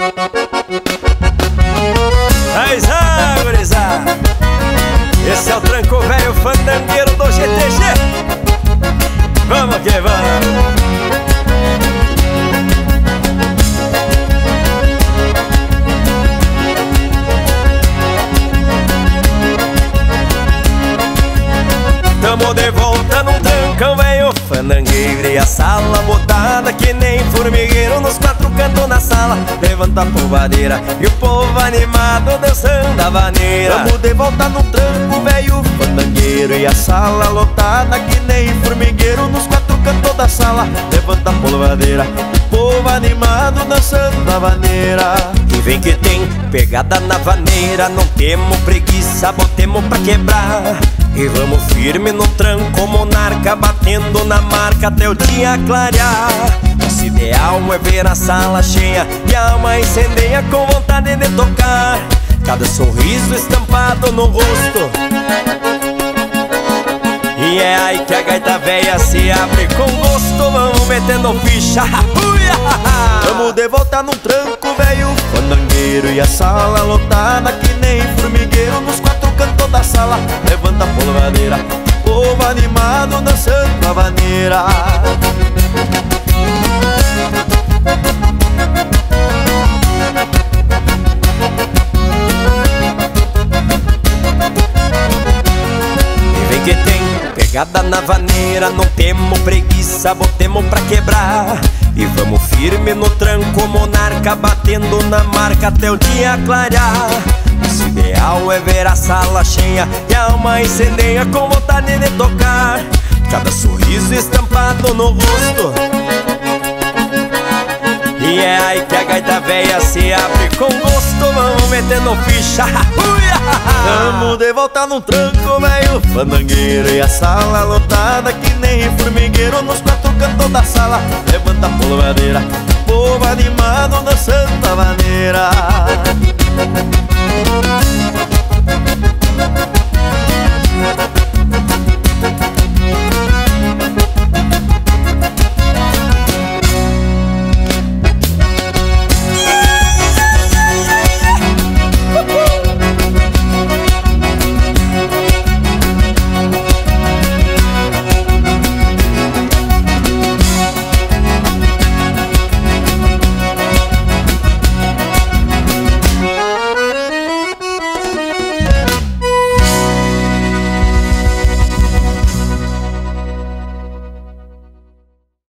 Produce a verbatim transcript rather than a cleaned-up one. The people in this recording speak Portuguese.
Mas ah, gurizada, esse é o tranco velho fandangueiro do G T G. Vamos que vamos. Tamo de volta num trancão velho fandangueiro, e a sala botada que nem formigueiro nos quatro cantos da sala. Levanta a polvadeira e o povo animado dançando a vaneira. Tamo de volta num tranco velho fandangueiro, e a sala lotada que nem formigueiro nos quatro cantos da sala. Levanta a polvadeira e o povo animado dançando a vaneira. E vem que tem pegada na vaneira, não temos preguiça, botemos pra quebrar. E vamos firme no tranco monarca, batendo na marca até o dia clarear. Nosso ideal é ver a sala cheia e a alma incendeia com vontade de tocar. Cada sorriso estampado no rosto, e é aí que a gaita véia se abre com gosto. Vamos metendo ficha. Tamo de volta num tranco velho fandangueiro, e a sala lotada que nem formigueiro nos quatro cantos da sala. Levanta a polvadeira, povo animado dançando a vaneira. E vem que tem pegada na vaneira, não temos preguiça, botemos pra quebrar. E vamos firme no tranco monarca, batendo na marca até o dia clarear. Nosso ideal é ver a sala cheia e a alma incendeia com vontade de tocar. Cada sorriso estampado no rosto, e é aí que a gaita véia se abre com gosto. Vamos metendo ficha. Tamo de volta num tranco velho fandangueiro, e a sala lotada que nem formigueiro nos quatro cantos da sala. Levanta a polvadeira, povo animado dançando a vaneira.